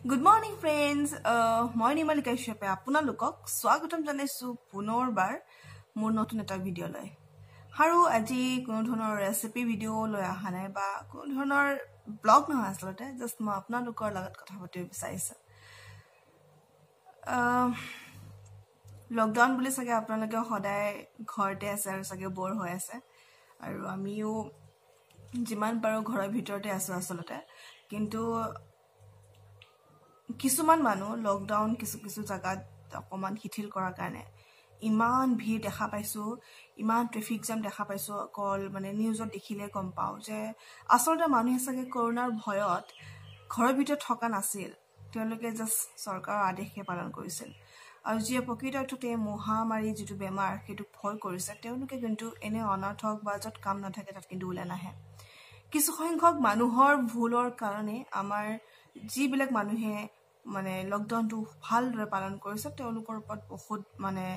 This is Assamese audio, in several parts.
Good morning, friends. মই নিমালিকা হিচাপে আপোনালোকক স্বাগতম জনাইছো পুনৰবাৰ মোৰ নতুন এটা ভিডিঅ' লৈ। আৰু আজি কোনো ধৰণৰ ৰেচিপি ভিডিঅ' লৈ অহা নাই বা কোনো ধৰণৰ ব্লগ নহয়, আচলতে জাষ্ট মই আপোনালোকৰ লগত কথা পাতিব বিচাৰিছো। লকডাউন বুলি চাগে আপোনালোকে সদায় ঘৰতে আছে আৰু চাগে বৰ হৈ আছে, আৰু আমিও যিমান পাৰো ঘৰৰ ভিতৰতে আছো আচলতে। কিন্তু কিছুমান মানুহ লকডাউন কিছু জায়গাত অকমান শিথিল কৰাৰ কাৰণে ইমান ভিৰ দেখা পাইছো, ইমান ট্ৰেফিক জাম দেখা পাইছো। অকল মানে নিউজত দেখিলে গম পাও যে আচলতে মানুহে চাগে কৰোনাৰ ভয়ত ঘৰৰ ভিতৰত থকা নাছিল, তেওঁলোকে জাষ্ট চৰকাৰৰ আদেশে পালন কৰিছিল। আৰু যিয়ে প্ৰকৃত অৰ্থতে মহামাৰী যিটো বেমাৰ সেইটো ভয় কৰিছে, তেওঁলোকে কিন্তু এনে অনাৰ্থক বা য'ত কাম নাথাকে তাত কিন্তু ওলাই নাহে। কিছু সংখ্যক মানুহৰ ভুলৰ কাৰণে আমাৰ যিবিলাক মানুহে মানে লকডাউনটো ভালদৰে পালন কৰিছে তেওঁলোকৰ ওপৰত বহুত মানে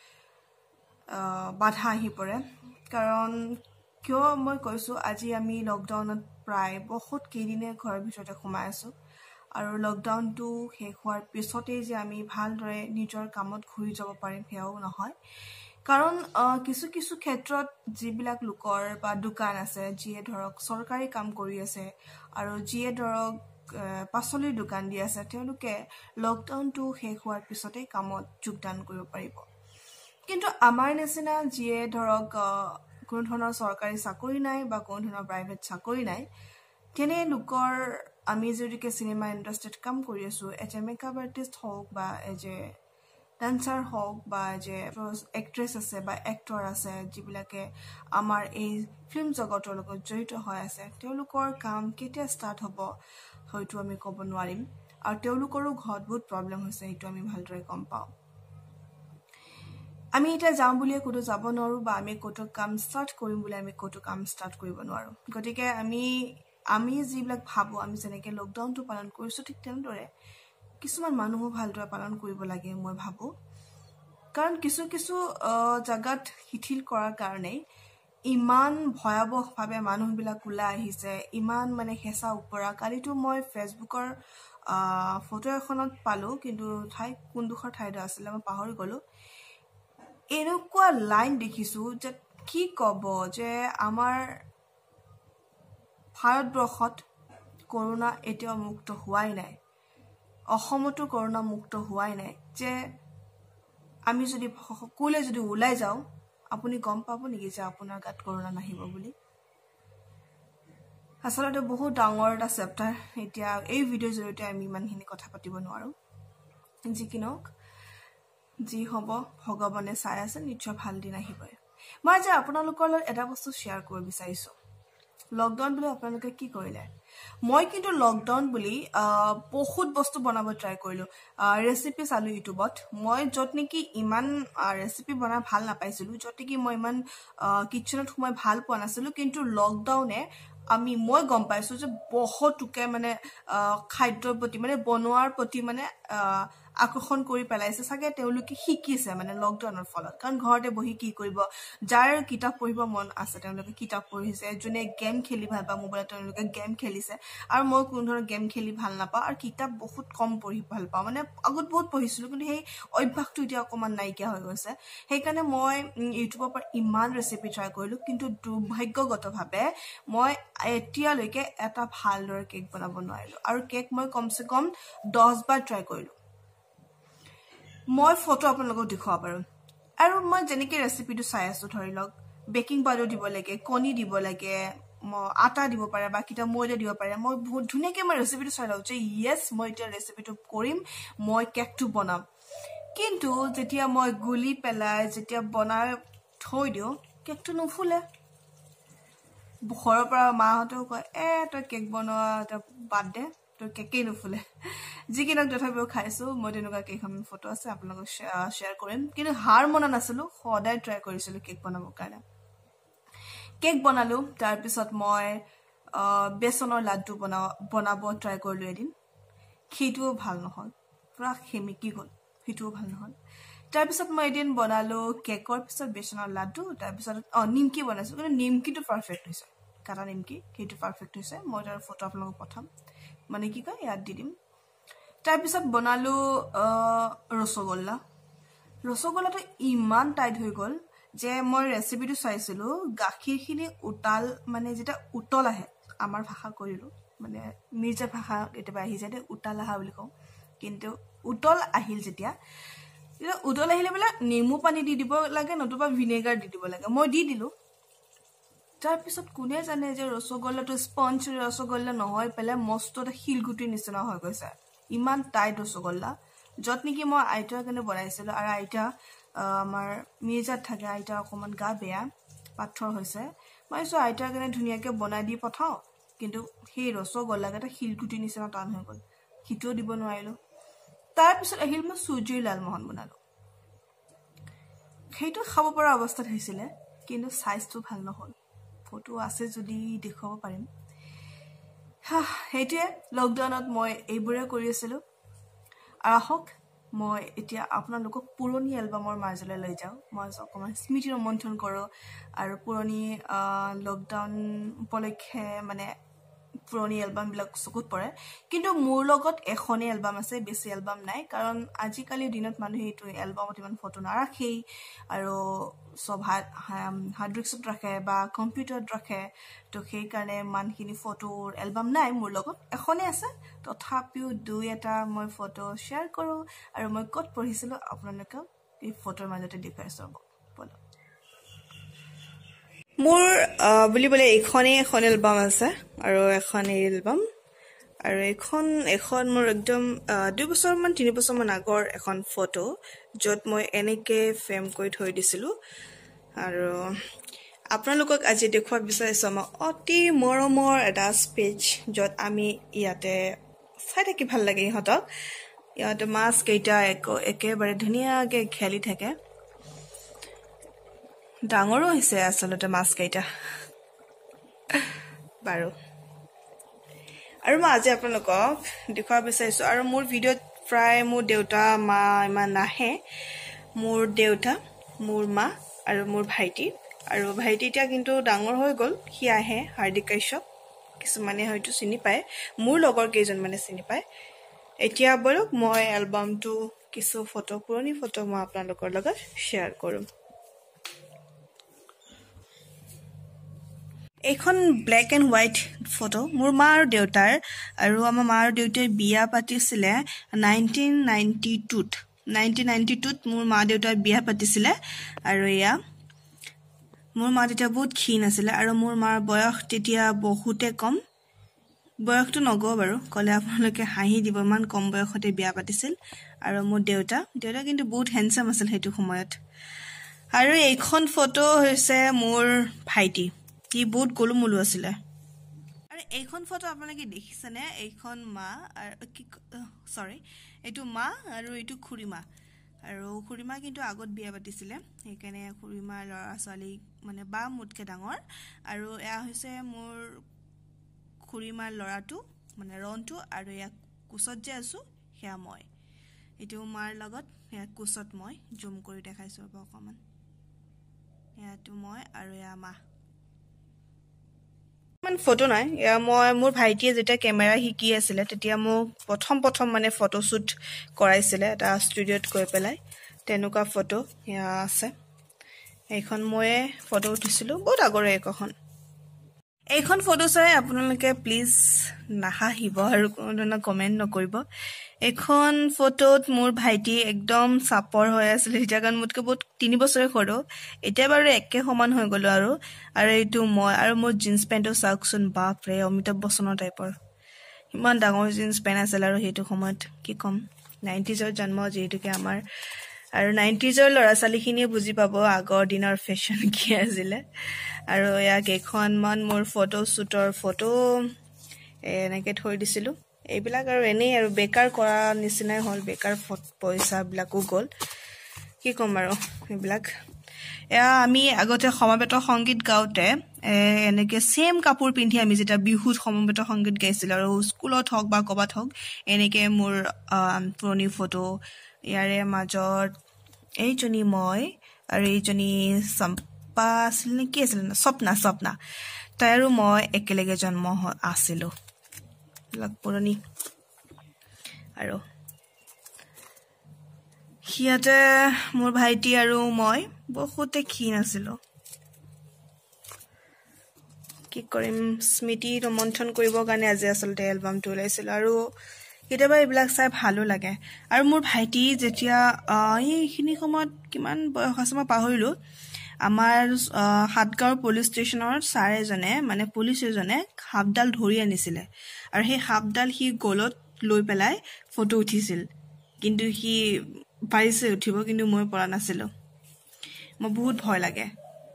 বাধা আহি পৰে। কাৰণ কিয় মই কৈছো, আজি আমি লকডাউনত প্ৰায় বহুত কেইদিনে ঘৰৰ ভিতৰতে সোমাই আছো, আৰু লকডাউনটো শেষ হোৱাৰ পিছতেই যে আমি ভালদৰে নিজৰ কামত ঘূৰি যাব পাৰিম সেয়াও নহয়। কাৰণ কিছু ক্ষেত্ৰত যিবিলাক লোকৰ বা দোকান আছে, যিয়ে ধৰক চৰকাৰী কাম কৰি আছে আৰু যিয়ে ধৰক পাচলিৰ দোকান দি আছে, তেওঁলোকে লকডাউনটো শেষ হোৱাৰ পিছতে কামত যোগদান কৰিব পাৰিব। কিন্তু আমাৰ নিচিনা যিয়ে ধৰক কোনো ধৰণৰ চৰকাৰী চাকৰি নাই বা কোনো ধৰণৰ প্ৰাইভেট চাকৰি নাই, তেনে লোকৰ আমি যদিকে চিনেমা ইণ্ডাষ্ট্ৰীত কাম কৰি আছো, এজ এ মেকআপ আৰ্টিষ্ট হওক বা এজ এ ডান্সাৰ হওক বা যে এক্ট্ৰেছ আছে বা এক্টৰ আছে, যিবিলাকে আমাৰ এই ফিল্ম জগতৰ লগত জড়িত হৈ আছে, তেওঁলোকৰ কাম কেতিয়া ষ্টাৰ্ট হ'ব হয়তো আমি ক'ব নোৱাৰিম। আৰু তেওঁলোকৰো ঘৰত বহুত প্ৰব্লেম হৈছে, সেইটো আমি ভালদৰে গম পাওঁ। আমি এতিয়া যাম বুলিয়ে ক'তো যাব নোৱাৰো বা আমি ক'তো কাম ষ্টাৰ্ট কৰিম বুলি আমি ক'তো কাম ষ্টাৰ্ট কৰিব নোৱাৰো। গতিকে আমি যিবিলাক ভাবো, আমি যেনেকে লকডাউনটো পালন কৰিছো, ঠিক তেনেদৰে কিছুমান মানুহো ভালদৰে পালন কৰিব লাগে মই ভাবো। কাৰণ কিছু জাগাত শিথিল কৰাৰ কাৰণে ইমান ভয়াৱহভাৱে মানুহবিলাক ওলাই আহিছে, ইমান মানে হেঁচা ওপৰা। কালিতো মই ফেচবুকৰ ফটো এখনত পালো, কিন্তু কোনডোখৰ ঠাইত আছিলে মই পাহৰি গলো। এনেকুৱা লাইন দেখিছো যে কি ক'ব, যে আমাৰ ভাৰতবৰ্ষত কৰোনা এতিয়াও মুক্ত হোৱাই নাই, অসমতো কৰোনা মুক্ত হোৱাই নাই। যে আমি যদি সকলোৱে যদি ওলাই যাওঁ, আপুনি গম পাব নেকি যে আপোনাৰ গাত কৰোনা নাহিব বুলি? আচলতে বহুত ডাঙৰ এটা চেপ্টাৰ। এতিয়া এই ভিডিঅ'ৰ জৰিয়তে আমি ইমানখিনি কথা পাতিব নোৱাৰো। যি কি নহওক, যি হ'ব ভগৱানে চাই আছে, নিশ্চয় ভাল দিন আহিবই। মই আজি আপোনালোকৰ লগত এটা বস্তু শ্বেয়াৰ কৰিব বিচাৰিছো। লকডাউন বুলি আপোনালোকে কি কৰিলে? মই কিন্তু লকডাউন বুলি বহুত বস্তু বনাব ট্ৰাই কৰিলো, ৰেচিপি চালো ইউটিউবত। মই য'ত নেকি ইমান ৰেচিপি বনাই ভাল নাপাইছিলো, য'ত নেকি মই ইমান কিটচেনত সোমাই ভাল পোৱা নাছিলো, কিন্তু লকডাউনে মই গম পাইছো যে বহুতোকে মানে খাদ্যৰ প্ৰতি মানে বনোৱাৰ প্ৰতি মানে আকৰ্ষণ কৰি পেলাইছে। চাগে তেওঁলোকে শিকিছে মানে লকডাউনৰ ফলত। কাৰণ ঘৰতে বহি কি কৰিব, যাৰ কিতাপ পঢ়িব মন আছে তেওঁলোকে কিতাপ পঢ়িছে, যোনে গেম খেলি ভাল পায় মোবাইলত তেওঁলোকে গেম খেলিছে। আৰু মই কোনো ধৰণৰ গেম খেলি ভাল নাপাওঁ আৰু কিতাপ বহুত কম পঢ়ি ভাল পাওঁ। মানে আগত বহুত পঢ়িছিলো, কিন্তু সেই অভ্যাসটো এতিয়া অকমান নাইকিয়া হৈ গৈছে। সেইকাৰণে মই ইউটিউবৰ পৰা ইমান ৰেচিপি ট্ৰাই কৰিলো, কিন্তু দুৰ্ভাগ্যগতভাৱে মই এতিয়ালৈকে এটা ভালদৰে কেক বনাব নোৱাৰিলো। আৰু কেক মই কমচে কম 10 বাৰ ট্ৰাই কৰিলো। মই ফটো আপোনালোকক দেখুৱাব পাৰো। আৰু মই যেনেকে ৰেচিপিটো চাই আছো, ধৰি লওক বেকিং পাউডাৰ দিব লাগে, কণী দিব লাগে, আটা দিব পাৰে বা কিটা ময়দা দিব পাৰে। মই বহুত ধুনীয়াকে মই ৰেচিপিটো চাই লওঁ যে য়েছ, মই এতিয়া ৰেচিপিটো কৰিম, মই কেকটো বনাম। কিন্তু যেতিয়া মই গুলি পেলাই যেতিয়া বনাই থৈ দিওঁ, কেকটো নুফুলে। ঘৰৰ পৰা মাহঁতেও কয়, তই কেক বনোৱা বাদ দে, তোৰ কেকেই নুফুলে। যি কি নহওক তথাপিও খাইছো। মই তেনেকুৱা কেইখনমান ফটো আছে, আপোনালোকক শ্বেয়াৰ কৰিম। কিন্তু হাৰ মনা নাছিলো, সদায় ট্ৰাই কৰিছিলো কেক বনাবৰ কাৰণে। কেক বনালো, তাৰপিছত মই বেচনৰ লাড্ডু বনাব ট্ৰাই কৰিলো এদিন। সেইটোও ভাল নহল, পুৰা সেমেকি গ'ল, সেইটোও ভাল নহল। তাৰপিছত মই এদিন বনালো কেকৰ পিছত বেচনৰ লাড্ডু, তাৰপিছত নিমকি বনাইছো, কিন্তু নিমকিটো পাৰফেক্ট হৈছে। কাটা নিমকি, সেইটো পাৰফেক্ট হৈছে। মই তাৰ ফটো আপোনালোকক পঠাম, মানে কি কয় ইয়াত দি দিম। তাৰপিছত বনালোঁ ৰসগোল্লা। ৰসগোল্লাটো ইমান টাইট হৈ গ'ল যে মই ৰেচিপিটো চাইছিলোঁ, গাখীৰখিনি মানে যেতিয়া উতল আহে, আমাৰ ভাষা কৰিলোঁ মানে মিৰ্জা ভাষা কেতিয়াবা আহি যায়, উতাল আহা বুলি কওঁ। কিন্তু উতল আহিল যেতিয়া উতল আহিলে বোলে নেমু পানী দি দিব লাগে, নতুবা ভিনেগাৰ দি দিব লাগে। মই দি দিলোঁ। তাৰপিছত কোনে জানে যে ৰসগোল্লাটো স্পঞ্জ ৰসগোল্লা নহয় পেলাই মস্ত এটা শিলগুটিৰ নিচিনা হৈ গৈছে। ইমান টাইট ৰসগোল্লা, য'ত নেকি মই আইতাৰ কাৰণে বনাইছিলোঁ। আৰু আইতা আমাৰ মিৰ্জাত থাকে, আইতা অকণমান গা বেয়া, পাথৰ হৈছে। মই ভাবিছোঁ আইতাৰ কাৰণে ধুনীয়াকৈ বনাই দি পঠাওঁ, কিন্তু সেই ৰসগোল্লাকেইটা শিলগুটিৰ নিচিনা টান হৈ গ'ল, সিটোও দিব নোৱাৰিলোঁ। তাৰপিছত আহিল মই চুজিৰ লালমোহন বনালোঁ। সেইটো খাব পৰা অৱস্থাত হৈছিলে, কিন্তু চাইজটো ভাল নহ'ল। ফটো আছে যদি দেখুৱাব পাৰিম। সেইটোৱে লকডাউনত মই এইবোৰে কৰি আছিলোঁ। আৰু আহক মই এতিয়া আপোনালোকক পুৰণি এলবামৰ মাজলৈ লৈ যাওঁ। মই অকণমান স্মৃতি ৰোমন্থন কৰোঁ আৰু পুৰণি লকডাউন উপলক্ষে মানে পুৰণি এলবামবিলাক চকুত পৰে। কিন্তু মোৰ লগত এখনেই এলবাম আছে, বেছি এলবাম নাই। কাৰণ আজিকালিৰ দিনত মানুহে এইটো এলবামত ইমান ফটো নাৰাখেই, আৰু চব হাৰ্ড ডিস্কত ৰাখে বা কম্পিউটাৰত ৰাখে। তো সেইকাৰণে ইমানখিনি ফটোৰ এলবাম নাই মোৰ লগত, এখনেই আছে। তথাপিও দুই এটা মই ফটো শ্বেয়াৰ কৰোঁ, আৰু মই ক'ত পঢ়িছিলোঁ আপোনালোকক এই ফটোৰ মাজতে দেখুৱাইছোঁ। বলক, মোৰ বুলিবলৈ এইখনেই এখন এলবাম আছে, আৰু এখন এই এলবাম। আৰু এখন মোৰ একদম 2 বছৰমান 3 বছৰমান আগৰ এখন ফটো, য'ত মই এনেকৈ ফ্ৰেম কৰি থৈ দিছিলোঁ। আৰু আপোনালোকক আজি দেখুৱাব বিচাৰিছোঁ আমাৰ অতি মৰমৰ এটা স্পেচ, য'ত আমি ইয়াতে চাই থাকি ভাল লাগে ইহঁতক। ইয়াতে মাছকেইটা একেবাৰে ধুনীয়াকৈ খেলি থাকে। ডাঙৰো হৈছে আচলতে মাছকেইটা বাৰু। আৰু মই আজি আপোনালোকক দেখুৱাব বিচাৰিছোঁ, আৰু মোৰ ভিডিঅ'ত প্ৰায় মোৰ দেউতা মা ইমান নাহে। মোৰ দেউতা, মোৰ মা আৰু মোৰ ভাইটি। আৰু ভাইটি এতিয়া কিন্তু ডাঙৰ হৈ গ'ল, সি আহে। হাৰ্দিক কাশ্যপ, কিছুমানে হয়তো চিনি পায়, মোৰ লগৰ কেইজনমানে চিনি পায়। এতিয়া বলক মই এলবামটো কিছু পুৰণি ফটো মই আপোনালোকৰ লগত শ্বেয়াৰ কৰোঁ। এইখন ব্লেক এণ্ড হোৱাইট ফটো মোৰ মা আৰু দেউতাৰ। আৰু আমাৰ মা আৰু দেউতাই বিয়া পাতিছিলে 1992ত। 1992ত মোৰ মা দেউতাই বিয়া পাতিছিলে। আৰু এয়া মোৰ মা তেতিয়া বহুত ক্ষীণ আছিলে, আৰু মোৰ মাৰ বয়স তেতিয়া বহুতে কম। বয়সটো নকওঁ বাৰু, ক'লে আপোনালোকে হাঁহি দিব, ইমান কম বয়সতে বিয়া পাতিছিল। আৰু মোৰ দেউতা কিন্তু বহুত হেণ্ডচাম আছিল সেইটো সময়ত। আৰু এইখন ফটো হৈছে মোৰ ভাইটি, সি বহুত গোলুমোলু আছিলে। আৰু এইখন ফটো আপোনালোকে দেখিছেনে? এইখন মা এইটো মা আৰু এইটো খুৰীমা। আৰু খুৰীমা কিন্তু আগত বিয়া পাতিছিলে, সেইকাৰণে খুৰীমাৰ ল'ৰা ছোৱালী মানে বা মোতকৈ ডাঙৰ। আৰু এয়া হৈছে মোৰ খুৰীমাৰ ল'ৰাটো মানে ৰনটো, আৰু এয়া কোচত যে আছোঁ সেয়া মই। এইটো মাৰ লগত, সেয়া কোচত মই জুম কৰি দেখাইছোঁ অকণমান। এয়াটো মই আৰু এয়া মা। ইমান ফটো নাই। এয়া মোৰ ভাইটিয়ে যেতিয়া কেমেৰা শিকি আছিলে তেতিয়া মোক প্ৰথম মানে ফটোশ্বুট কৰাইছিলে এটা ষ্টুডিঅ'ত গৈ পেলাই। তেনেকুৱা ফটো এয়া আছে। এইখন ময়ে ফটো উঠিছিলোঁ, বহুত আগৰে এইখন ফটো চাই আপোনালোকে প্লিজ নাহাঁহিব আৰু কোনো ধৰণৰ কমেণ্ট নকৰিব। এইখন ফটোত মোৰ ভাইটি একদম চাপৰ হৈ আছিলে তেতিয়া, কাৰণ মোতকৈ বহুত 3 বছৰে সৰু। এতিয়া বাৰু একে সমান হৈ গ'লো। আৰু এইটো মই, আৰু মোৰ জিন্স পেণ্টটো চাওকচোন, বাপৰে অমিতাভ বচ্চনৰ টাইপৰ। ইমান ডাঙৰ জিন্স পেণ্ট আছিল। আৰু সেইটো সময়ত কি ক'ম, 90sৰ জন্ম যিহেতুকে আমাৰ, আৰু 90sৰ ল'ৰা ছোৱালীখিনিয়ে বুজি পাব আগৰ দিনৰ ফেশ্বন কি আছিলে। আৰু এয়া কেইখনমান মোৰ ফটোশ্বুটৰ ফটো এনেকৈ থৈ দিছিলোঁ। এইবিলাক আৰু এনেই আৰু বেকাৰ কৰা নিচিনাই হ'ল, বেকাৰ পইচাবিলাকো গ'ল, কি ক'ম আৰু এইবিলাক। এয়া আমি আগতে সমবেত সংগীত গাওঁতে এনেকৈ ছেম কাপোৰ পিন্ধি আমি যেতিয়া বিহুত সমবেত সংগীত গাইছিলোঁ, আৰু স্কুলত হওক বা ক'ৰবাত হওক, এনেকৈ মোৰ পুৰণি ফটো। ইয়াৰে মাজত এইজনী মই, আৰু এইজনী চম্পা আছিল নে কি আছিল, স্বপ্না, তাই আৰু মই একেলগে জন্ম আছিলোঁ। এইবিলাক পুৰণি। আৰু ইয়াতে মোৰ ভাইটি আৰু মই বহুতে ক্ষীণ আছিলো কি কৰিম স্মৃতি ৰোমন্থন কৰিবৰ কাৰণে আজি আচলতে এলবামটো ওলাইছিল আৰু কেতিয়াবা এইবিলাক চাই ভালো লাগে আৰু মোৰ ভাইটি যেতিয়া এইখিনি সময়ত কিমান বয়স আছে মই পাহৰিলো আমাৰ হাতগাঁৱৰ পুলিচ ষ্টেচনৰ ছাৰ এজনে মানে পুলিচ এজনে হাফডাল ধৰি আনিছিলে আৰু সেই হাফডাল সি গলত লৈ পেলাই ফটো উঠিছিল কিন্তু সি পাৰিছে উঠিব কিন্তু মই পৰা নাছিলো মই বহুত ভয় লাগে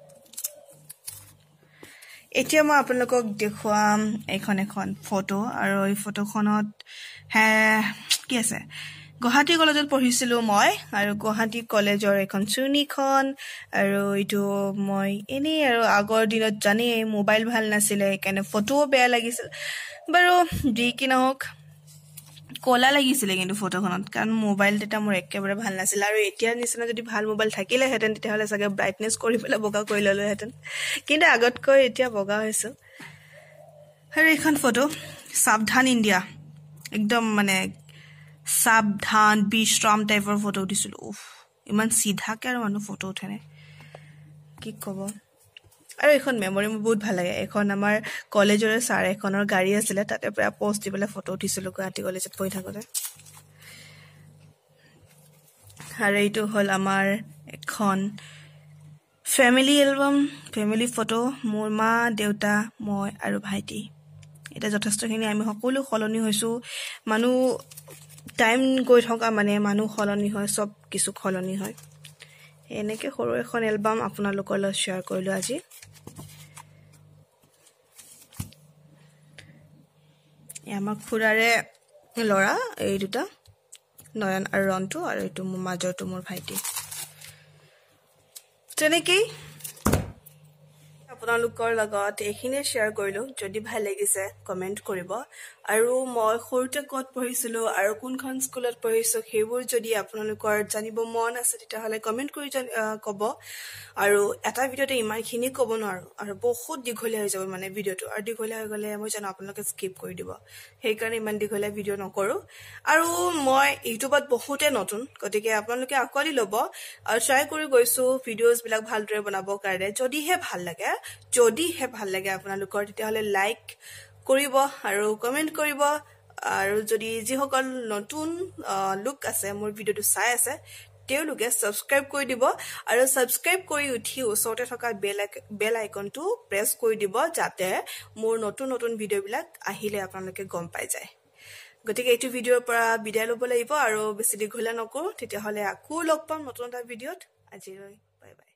এতিয়া মই আপোনালোকক দেখুৱাম এখন ফটো আৰু এই ফটোখনত কি আছে গুৱাহাটী কলেজত পঢ়িছিলো মই আৰু গুৱাহাটী কলেজৰ এখন চুনিখন আৰু এইটো মই এনেই আৰু আগৰ দিনত জানি মোবাইল ভাল নাছিলে কাৰণে ফটোও বেয়া লাগিছিল বাৰু যি কি নহওক কলা লাগিছিলে কিন্তু ফটোখনত কাৰণ মোবাইল এটা মোৰ একেবাৰে ভাল নাছিল আৰু এতিয়া নিচিনা যদি ভাল মোবাইল থাকিলে হেতেন তেতিয়াহলে চাগে ব্ৰাইটনেছ কৰি পেলাই বগা কৰি ললো হেতেন কিন্তু আগতকৈ এতিয়া বগা হৈছো আৰু এইখন ফটো সাৱধান ইণ্ডিয়া একদম মানে সাৱধান বিশ্ৰাম টাইপৰ ফটো উঠিছিল উফ ইমান সিধাকে আৰু মানুহ ফটো উঠে নাই কি কব আৰু এখন মেমৰি মোৰ বহুত ভাল লাগে এখন আমাৰ কলেজৰ ছাৰ এখনৰ গাড়ী আছিলে তাতে প্ৰায় পোষ্ট দি পেলাই ফটো উঠিছিলো গুৱাহাটী কলেজত পঢ়ি থাকোতে আৰু এইটো হ'ল আমাৰ এখন ফেমিলি এলবাম ফেমিলি ফটো মোৰ মা দেউতা মই আৰু ভাইটি এটা যথেষ্টখিনি আমি সকলো সলনি হৈছো মানুহ টাইম গৈ থকা মানে মানুহ সলনি হয় সব কিছু সলনি হয় এনেকে সৰু এখন এলবাম আপোনালোকৰ লগত শ্বেয়াৰ কৰিলো আজি আমাৰ খুৰাৰে লৰা এই দুটা নয়ন আৰু ৰন্তু আৰু এইটো মোৰ মাজৰটো মোৰ ভাইটি তেনেকেই আপোনালোকৰ লগত এইখিনি শ্বেয়াৰ কৰিলো যদি ভাল লাগিছে কমেন্ট কৰিব আৰু মই সৰুতে ক'ত পঢ়িছিলো আৰু কোনখন স্কুলত পঢ়িছো সেইবোৰ যদি আপোনালোকৰ জানিব মন আছে তেতিয়াহলে কমেন্ট কৰি ক'ব আৰু এটা ভিডিওতে ইমানখিনি ক'ব নোৱাৰো আৰু বহুত দীঘলীয়া হৈ যাব মানে ভিডিওটো আৰু দীঘলীয়া হৈ গলে মই জানো আপোনালোকে স্কিপ কৰি দিব সেইকাৰণে ইমান দীঘলীয়া ভিডিও নকৰো আৰু মই ইউটিউবত বহুতে নতুন গতিকে আপোনালোকে আকোৱালি ল'ব আৰু ট্ৰাই কৰি গৈছো ভিডিওজ বিলাক ভালদৰে বনাবৰ কাৰণে যদিহে ভাল লাগে আপোনালোকৰ তেতিয়াহলে লাইক কৰিব আৰু কমেন্ট কৰিব আৰু যদি যিসকল নতুন লুক আছে মোৰ ভিডিওটো চাই আছে তেওঁলোকে সাবস্ক্ৰাইব কৰি দিব আৰু সাবস্ক্ৰাইব কৰি উঠি ওচৰতে থকা বেল আইকনটো প্ৰেছ কৰি দিব যাতে মোৰ নতুন ভিডিওবিলাক আহিলে আপোনালোকে গম পাই যায় গতিকে এইটো ভিডিওৰ পৰা বিদায় ল'ব লাগিব আৰু বেছি দীঘলীয়া নকৰো তেতিয়াহলে আকৌ লগ পাম নতুন এটা ভিডিওত আজিলৈ বাই বাই